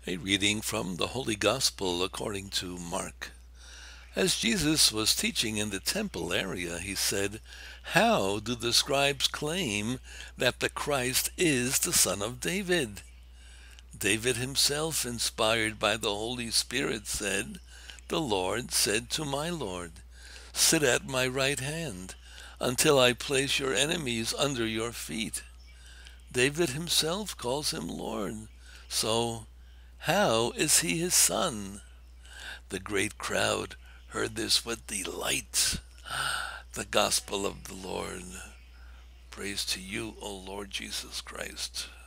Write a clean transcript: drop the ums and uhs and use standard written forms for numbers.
A reading from the Holy Gospel according to Mark. As Jesus was teaching in the temple area, he said, "How do the scribes claim that the Christ is the son of David? David himself, inspired by the Holy Spirit, said, 'The Lord said to my Lord, sit at my right hand until I place your enemies under your feet.' David himself calls him Lord. So how is he his son?" The great crowd heard this with delight. The Gospel of the Lord. Praise to you, O Lord Jesus Christ.